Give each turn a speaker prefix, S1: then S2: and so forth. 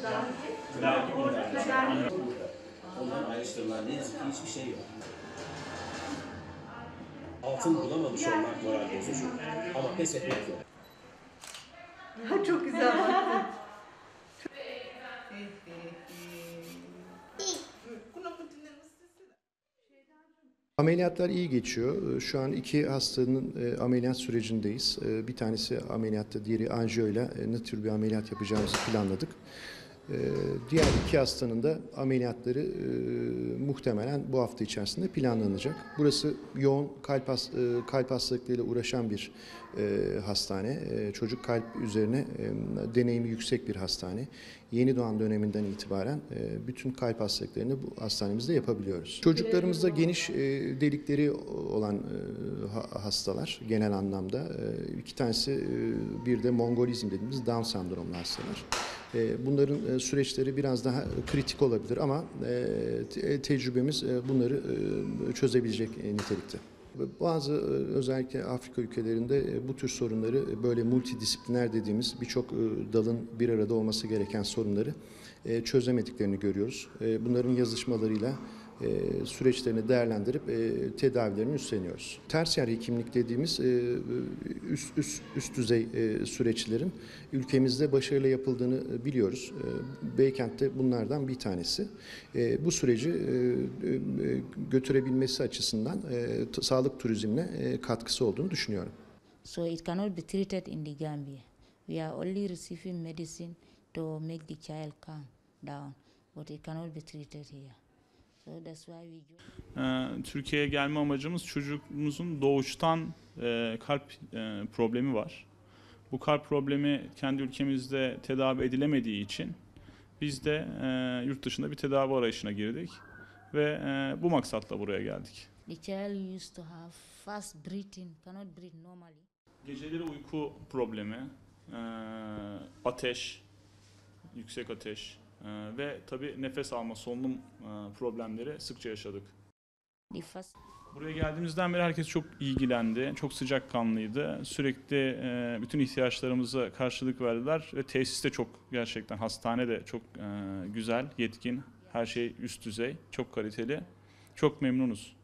S1: Vergi göndermiş. Ondan ayrıştırılan ne yazık ki hiçbir şey yok. Altın bulamamış olmak moral bozucu. Ama pes etmek yok.
S2: Çok güzel baktın.
S3: Ameliyatlar iyi geçiyor. Şu an 2 hastanın ameliyat sürecindeyiz. Bir tanesi ameliyatta, diğeri anjiyoyla ne tür bir ameliyat yapacağımızı planladık. Diğer 2 hastanın da ameliyatları muhtemelen bu hafta içerisinde planlanacak. Burası yoğun kalp hastalıklarıyla uğraşan bir hastane. Çocuk kalp üzerine deneyimi yüksek bir hastane. Yeni doğan döneminden itibaren bütün kalp hastalıklarını bu hastanemizde yapabiliyoruz. Çocuklarımızda geniş delikleri olan hastalar genel anlamda. 2 tanesi bir de Mongolizm dediğimiz Down sendromlu hastalar. Bunların süreçleri biraz daha kritik olabilir ama tecrübemiz bunları çözebilecek nitelikte. Bazı özellikle Afrika ülkelerinde bu tür sorunları böyle multidisipliner dediğimiz birçok dalın bir arada olması gereken sorunları çözemediklerini görüyoruz. Bunların yazışmalarıyla süreçlerini değerlendirip tedavilerini üstleniyoruz. Tersiyer hekimlik dediğimiz üst düzey süreçlerin ülkemizde başarıyla yapıldığını biliyoruz. Beykent'te bunlardan bir tanesi. Bu süreci götürebilmesi açısından sağlık turizmine katkısı olduğunu düşünüyorum.
S4: So it cannot be treated in the Gambia. We are only receiving medicine to make the child calm down, but it cannot be treated here. So that's why we
S5: Türkiye'ye gelme amacımız çocuğumuzun doğuştan kalp problemi var. Bu kalp problemi kendi ülkemizde tedavi edilemediği için biz de yurt dışında bir tedavi arayışına girdik ve bu maksatla buraya geldik.
S4: the child used to have fast breathing, cannot breathe normally.
S5: Geceleri uyku problemi, ateş, yüksek ateş ve tabii nefes alma, solunum problemleri sıkça yaşadık.
S4: The first
S5: Buraya geldiğimizden beri herkes çok ilgilendi, çok sıcakkanlıydı. Sürekli bütün ihtiyaçlarımıza karşılık verdiler ve tesis de çok gerçekten, hastane de çok güzel, yetkin, her şey üst düzey, çok kaliteli, çok memnunuz.